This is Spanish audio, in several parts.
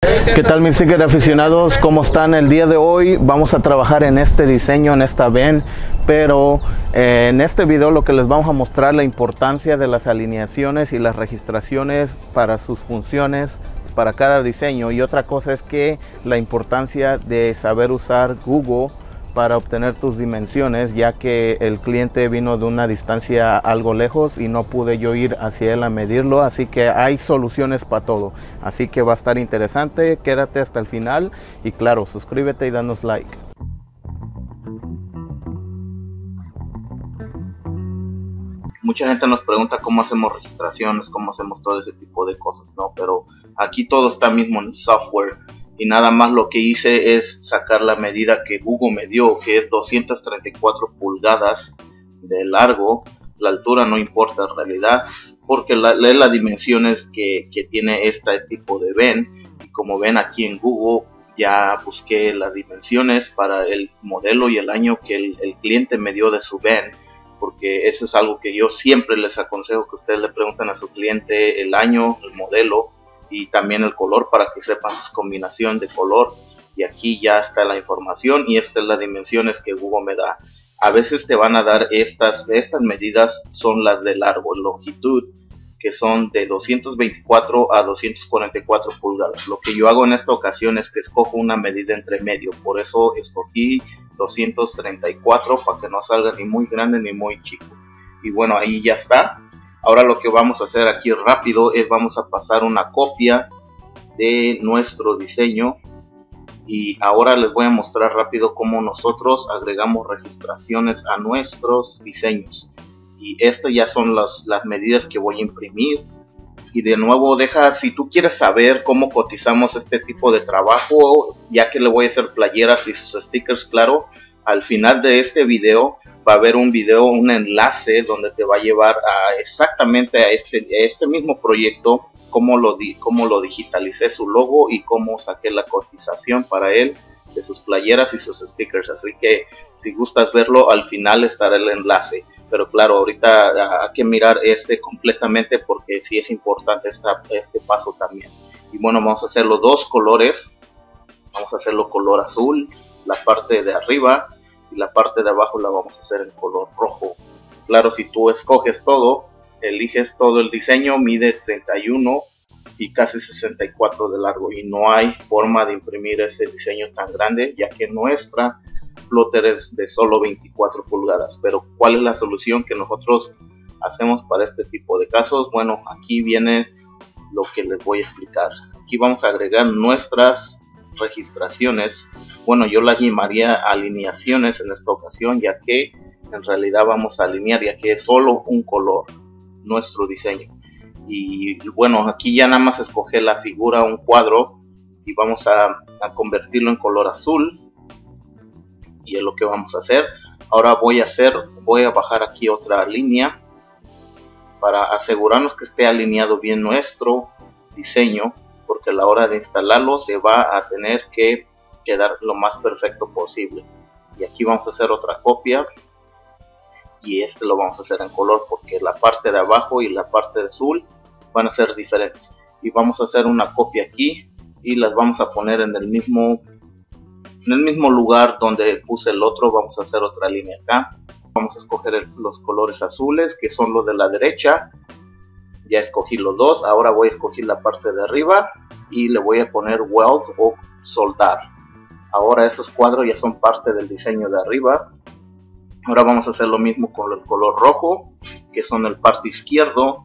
¿Qué tal mis sticker aficionados? ¿Cómo están? El día de hoy vamos a trabajar en este diseño, en esta VEN, pero en este video lo que les vamos a mostrar la importancia de las alineaciones y las registraciones para sus funciones, para cada diseño. Y otra cosa es que la importancia de saber usar Google para obtener tus dimensiones, ya que el cliente vino de una distancia algo lejos y no pude yo ir hacia él a medirlo, así que hay soluciones para todo, así que va a estar interesante. Quédate hasta el final y claro, suscríbete y danos like. Mucha gente nos pregunta cómo hacemos registraciones, cómo hacemos todo ese tipo de cosas, ¿no? Pero aquí todo está mismo en el software. Y nada más lo que hice es sacar la medida que Google me dio, que es 234 pulgadas de largo. La altura no importa en realidad, porque es las dimensiones que tiene este tipo de VEN. Y como ven aquí en Google, ya busqué las dimensiones para el modelo y el año que el cliente me dio de su VEN. Porque eso es algo que yo siempre les aconsejo, que ustedes le pregunten a su cliente el año, el modelo y también el color, para que sepan su combinación de color. Y aquí ya está la información y estas son las dimensiones que Google me da. A veces te van a dar estas medidas, son las de largo, longitud, que son de 224 a 244 pulgadas. Lo que yo hago en esta ocasión es que escojo una medida entre medio, por eso escogí 234 para que no salga ni muy grande ni muy chico. Y bueno, ahí ya está. Ahora lo que vamos a hacer aquí rápido es vamos a pasar una copia de nuestro diseño y ahora les voy a mostrar rápido cómo nosotros agregamos registraciones a nuestros diseños. Y estas ya son las medidas que voy a imprimir. Y de nuevo, si tú quieres saber cómo cotizamos este tipo de trabajo, ya que le voy a hacer playeras y sus stickers, claro, al final de este video va a haber un enlace donde te va a llevar exactamente a este mismo proyecto, cómo lo digitalicé su logo y cómo saqué la cotización para él de sus playeras y sus stickers. Así que si gustas verlo, al final estará el enlace. Pero claro, ahorita hay que mirar completamente porque sí es importante este paso también. Y bueno, vamos a hacer los dos colores. Vamos a hacerlo color azul, la parte de arriba, y la parte de abajo la vamos a hacer en color rojo. Claro, si tú escoges todo, eliges todo el diseño, mide 31 y casi 64 de largo. Y no hay forma de imprimir ese diseño tan grande, ya que nuestra plotter es de solo 24 pulgadas. Pero ¿cuál es la solución que nosotros hacemos para este tipo de casos? Bueno, aquí viene lo que les voy a explicar. Aquí vamos a agregar nuestras registraciones. Bueno, yo las llamaría alineaciones en esta ocasión, ya que en realidad vamos a alinear, ya que es solo un color nuestro diseño. Y bueno, aquí ya nada más escoger la figura, un cuadro, y vamos a convertirlo en color azul. Y es lo que vamos a hacer. Ahora voy a bajar aquí otra línea para asegurarnos que esté alineado bien nuestro diseño, porque a la hora de instalarlo se va a tener que quedar lo más perfecto posible. Y aquí vamos a hacer otra copia y lo vamos a hacer en color, porque la parte de abajo y la parte de azul van a ser diferentes. Y vamos a hacer una copia aquí y las vamos a poner en el mismo lugar donde puse el otro. Vamos a hacer otra línea acá. Vamos a escoger los colores azules, que son los de la derecha. Ya escogí los dos. Ahora voy a escoger la parte de arriba y le voy a poner weld o soldar. Ahora esos cuadros ya son parte del diseño de arriba. Ahora vamos a hacer lo mismo con el color rojo, que son el parte izquierdo,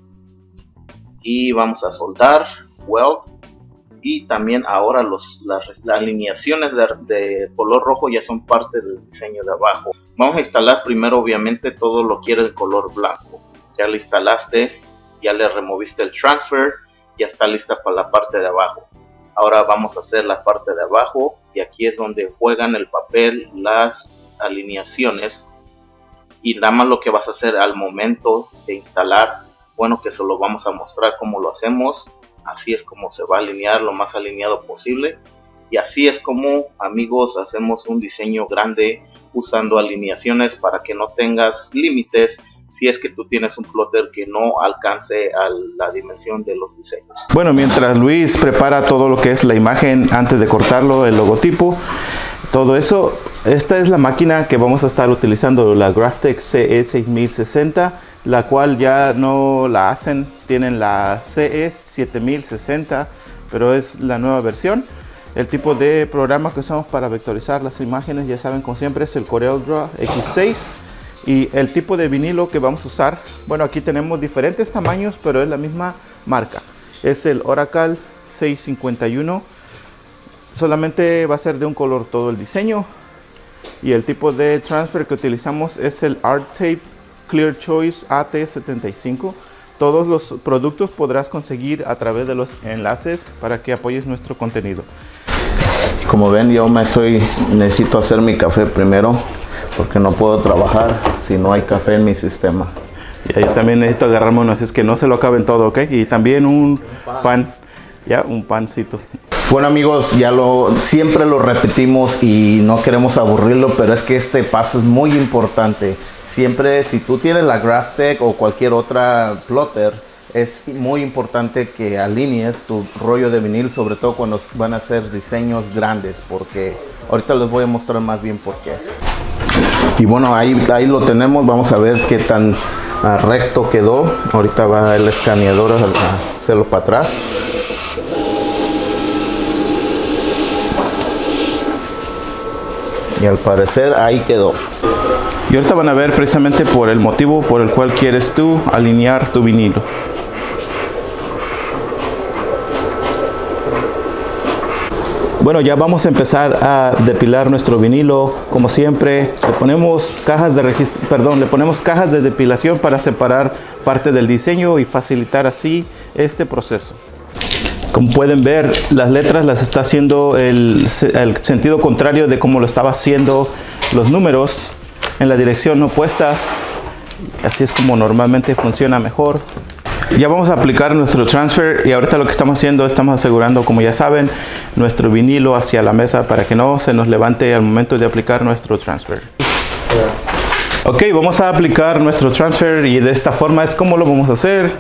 y vamos a soldar, weld. Y también ahora las alineaciones de color rojo ya son parte del diseño de abajo. Vamos a instalar primero, obviamente todo lo quiere de color blanco. Ya lo instalaste, ya le removiste el transfer, ya está lista para la parte de abajo. Ahora vamos a hacer la parte de abajo, y aquí es donde juegan el papel las alineaciones. Y nada más lo que vas a hacer al momento de instalar, bueno, que se lo vamos a mostrar cómo lo hacemos. Así es como se va a alinear, lo más alineado posible. Y así es como, amigos, hacemos un diseño grande usando alineaciones, para que no tengas límites si es que tú tienes un plotter que no alcance a la dimensión de los diseños. Bueno, mientras Luis prepara todo lo que es la imagen antes de cortarlo, el logotipo, todo eso, esta es la máquina que vamos a estar utilizando, la Graphtec CE6060, la cual ya no la hacen, tienen la CE7060, pero es la nueva versión. El tipo de programa que usamos para vectorizar las imágenes, ya saben, como siempre, es el CorelDRAW X6. Y el tipo de vinilo que vamos a usar, bueno, aquí tenemos diferentes tamaños, pero es la misma marca. Es el Oracle 651. Solamente va a ser de un color todo el diseño. Y el tipo de transfer que utilizamos es el ArtTape Clear Choice AT75. Todos los productos podrás conseguir a través de los enlaces para que apoyes nuestro contenido. Como ven, yo necesito hacer mi café primero, porque no puedo trabajar si no hay café en mi sistema. Y yo también necesito agarrarme uno, así es que no se lo acaben todo, ¿ok? Y también un pan, ya, un pancito. Bueno amigos, siempre lo repetimos y no queremos aburrirlo, pero es que este paso es muy importante. Siempre, si tú tienes la Graphtec o cualquier otra plotter, es muy importante que alinees tu rollo de vinil, sobre todo cuando van a hacer diseños grandes, porque ahorita les voy a mostrar más bien por qué. Y bueno, ahí lo tenemos. Vamos a ver qué tan recto quedó. Ahorita va el escaneador a hacerlo para atrás. Y al parecer ahí quedó. Y ahorita van a ver precisamente por el motivo por el cual quieres tú alinear tu vinilo. Bueno, ya vamos a empezar a depilar nuestro vinilo. Como siempre, le ponemos cajas de depilación para separar parte del diseño y facilitar así este proceso. Como pueden ver, las letras las está haciendo el sentido contrario de como lo estaba haciendo los números, en la dirección opuesta. Así es como normalmente funciona mejor. Ya vamos a aplicar nuestro transfer y ahorita lo que estamos haciendo, estamos asegurando, como ya saben, nuestro vinilo hacia la mesa para que no se nos levante al momento de aplicar nuestro transfer. Ok, vamos a aplicar nuestro transfer y de esta forma es como lo vamos a hacer.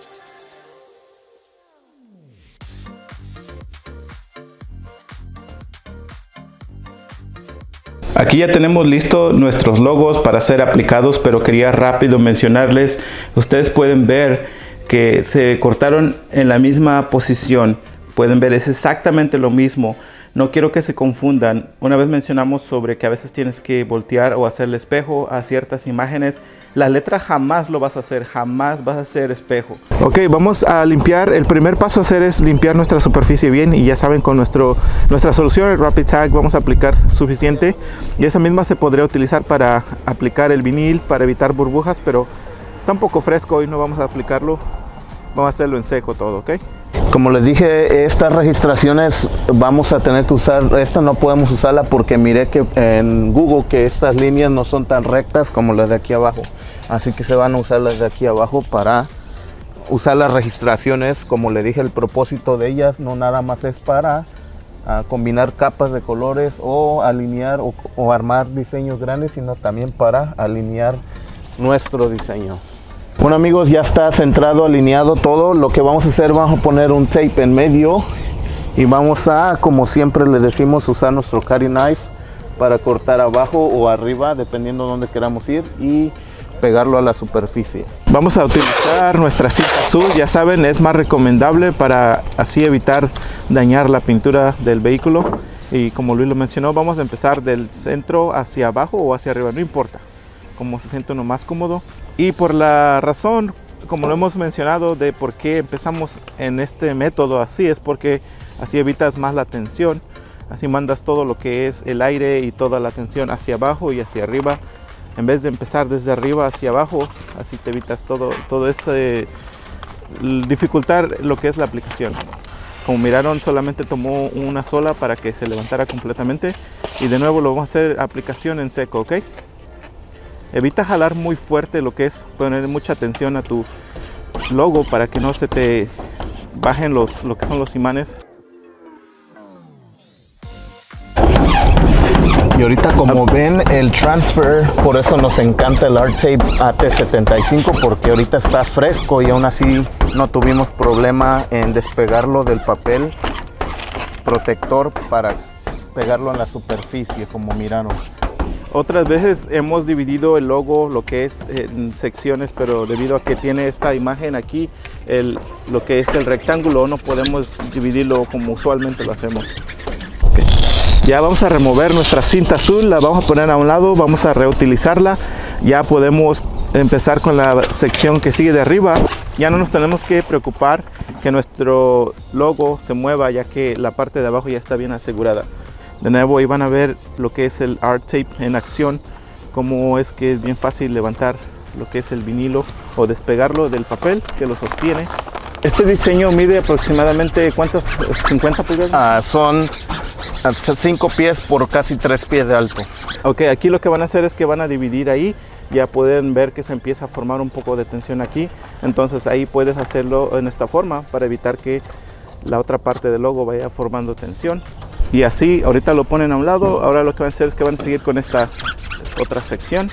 Aquí ya tenemos listo nuestros logos para ser aplicados, pero quería rápido mencionarles, ustedes pueden ver que se cortaron en la misma posición. Pueden ver, es exactamente lo mismo. No quiero que se confundan. Una vez mencionamos sobre que a veces tienes que voltear o hacerle espejo a ciertas imágenes. La letra jamás lo vas a hacer, jamás vas a hacer espejo. Ok, vamos a limpiar. El primer paso a hacer es limpiar nuestra superficie bien. Y ya saben, con nuestra solución, el Rapid Tag, vamos a aplicar suficiente. Y esa misma se podría utilizar para aplicar el vinil, para evitar burbujas, pero está un poco fresco y no vamos a aplicarlo. Vamos a hacerlo en seco todo, ¿ok? Como les dije, estas registraciones vamos a tener que usar, esta no podemos usarla porque miré que en Google que estas líneas no son tan rectas como las de aquí abajo. Así que se van a usar las de aquí abajo para usar las registraciones. Como le dije, el propósito de ellas no nada más es para combinar capas de colores o alinear o armar diseños grandes, sino también para alinear nuestro diseño. Bueno amigos, ya está centrado, alineado todo. Lo que vamos a hacer, vamos a poner un tape en medio y vamos a, como siempre les decimos, usar nuestro cutting knife para cortar abajo o arriba, dependiendo de dónde queramos ir, y pegarlo a la superficie. Vamos a utilizar nuestra cinta azul, ya saben, es más recomendable para así evitar dañar la pintura del vehículo. Y como Luis lo mencionó, vamos a empezar del centro hacia abajo o hacia arriba, no importa, como se siente uno más cómodo. Y por la razón, como lo hemos mencionado, de por qué empezamos en este método así, es porque así evitas más la tensión, así mandas todo lo que es el aire y toda la tensión hacia abajo y hacia arriba, en vez de empezar desde arriba hacia abajo. Así te evitas todo ese dificultar lo que es la aplicación. Como miraron, solamente tomó una sola para que se levantara completamente, y de nuevo lo vamos a hacer aplicación en seco, ¿ok? Evita jalar muy fuerte, lo que es poner mucha tensión a tu logo para que no se te bajen lo que son los imanes. Y ahorita como ven el transfer, por eso nos encanta el Art Tape AT75, porque ahorita está fresco y aún así no tuvimos problema en despegarlo del papel protector para pegarlo en la superficie, como miraron. Otras veces hemos dividido el logo, lo que es en secciones, pero debido a que tiene esta imagen aquí, lo que es el rectángulo, no podemos dividirlo como usualmente lo hacemos. Okay. Ya vamos a remover nuestra cinta azul, la vamos a poner a un lado, vamos a reutilizarla. Ya podemos empezar con la sección que sigue de arriba. Ya no nos tenemos que preocupar que nuestro logo se mueva, ya que la parte de abajo ya está bien asegurada. De nuevo, ahí van a ver lo que es el Art Tape en acción, cómo es que es bien fácil levantar lo que es el vinilo o despegarlo del papel que lo sostiene. Este diseño mide aproximadamente, ¿cuántas? ¿50 pulgadas? Son 5 pies por casi 3 pies de alto. Ok, aquí lo que van a hacer es que van a dividir ahí. Ya pueden ver que se empieza a formar un poco de tensión aquí. Entonces ahí puedes hacerlo en esta forma para evitar que la otra parte del logo vaya formando tensión. Y así, ahorita lo ponen a un lado. Ahora lo que van a hacer es que van a seguir con esta otra sección.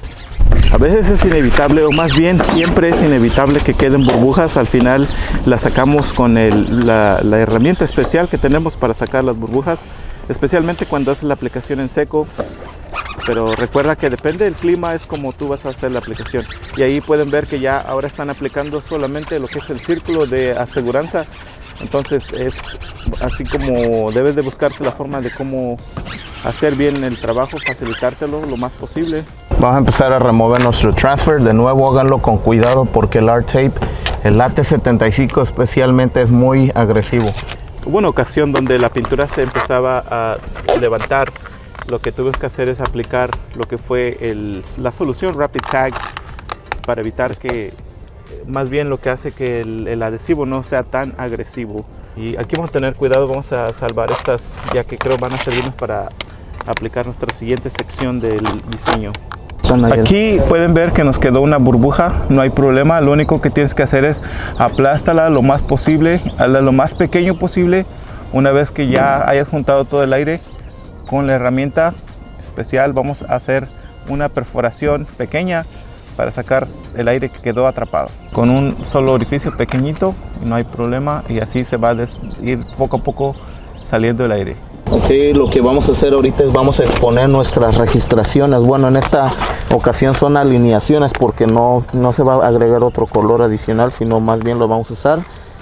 A veces es inevitable, o más bien siempre es inevitable que queden burbujas. Al final las sacamos con la herramienta especial que tenemos para sacar las burbujas, especialmente cuando haces la aplicación en seco. Pero recuerda que depende del clima, es como tú vas a hacer la aplicación. Y ahí pueden ver que ya ahora están aplicando solamente lo que es el círculo de aseguranza. Entonces es así como debes de buscarte la forma de cómo hacer bien el trabajo, facilitártelo lo más posible. Vamos a empezar a remover nuestro transfer. De nuevo, háganlo con cuidado porque el Art Tape, el AT75 especialmente, es muy agresivo. Hubo una ocasión donde la pintura se empezaba a levantar. Lo que tuve que hacer es aplicar lo que fue la solución Rapid Tag para evitar que, más bien lo que hace que el adhesivo no sea tan agresivo. Y aquí vamos a tener cuidado, vamos a salvar estas, ya que creo van a servirnos para aplicar nuestra siguiente sección del diseño. Aquí pueden ver que nos quedó una burbuja, no hay problema, lo único que tienes que hacer es aplástala lo más posible, hazla lo más pequeño posible. Una vez que ya hayas juntado todo el aire, con la herramienta especial vamos a hacer una perforación pequeña para sacar el aire que quedó atrapado. Con un solo orificio pequeñito no hay problema y así se va a ir poco a poco saliendo el aire. Ok, lo que vamos a hacer ahorita es vamos a exponer nuestras registraciones. Bueno, en esta ocasión son alineaciones porque no se va a agregar otro color adicional, sino más bien lo vamos a usar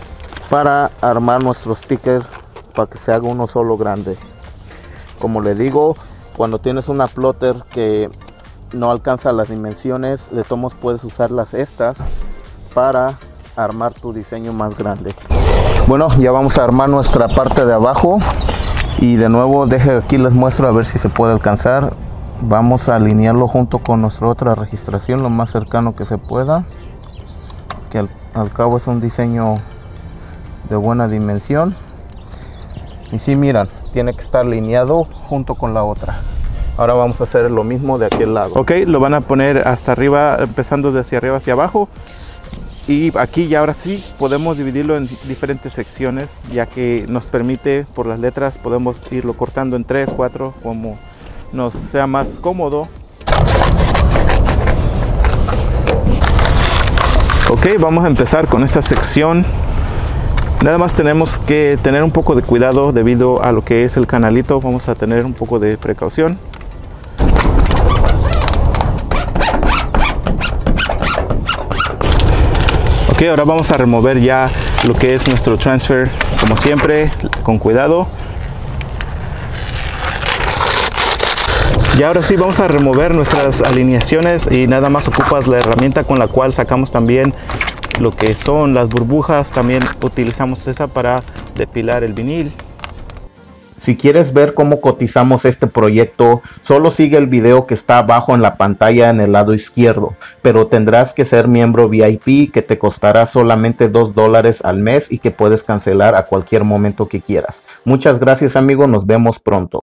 para armar nuestro sticker para que se haga uno solo grande. Como le digo, cuando tienes una plotter que no alcanza las dimensiones, de todos modos puedes usar estas para armar tu diseño más grande. Bueno, ya vamos a armar nuestra parte de abajo y de nuevo aquí les muestro a ver si se puede alcanzar. Vamos a alinearlo junto con nuestra otra registración lo más cercano que se pueda, que al cabo es un diseño de buena dimensión. Y si miran, tiene que estar alineado junto con la otra. Ahora vamos a hacer lo mismo de aquel lado. Ok, lo van a poner hasta arriba, empezando de hacia arriba hacia abajo. Y aquí ya ahora sí podemos dividirlo en diferentes secciones, ya que nos permite, por las letras, podemos irlo cortando en 3, 4, como nos sea más cómodo. Ok, vamos a empezar con esta sección. Nada más tenemos que tener un poco de cuidado debido a lo que es el canalito. Vamos a tener un poco de precaución. Ok, ahora vamos a remover ya lo que es nuestro transfer, como siempre, con cuidado. Y ahora sí vamos a remover nuestras alineaciones y nada más ocupas la herramienta con la cual sacamos también lo que son las burbujas. También utilizamos esa para depilar el vinil. Si quieres ver cómo cotizamos este proyecto, solo sigue el video que está abajo en la pantalla en el lado izquierdo, pero tendrás que ser miembro VIP, que te costará solamente $2 al mes y que puedes cancelar a cualquier momento que quieras. Muchas gracias, amigo, nos vemos pronto.